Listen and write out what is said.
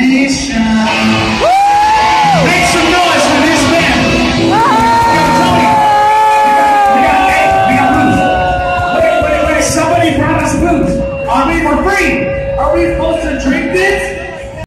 nation. Make some noise for this man. Tony, we got booze. Wait, somebody brought us booze. Are we for free? Are we supposed to drink this?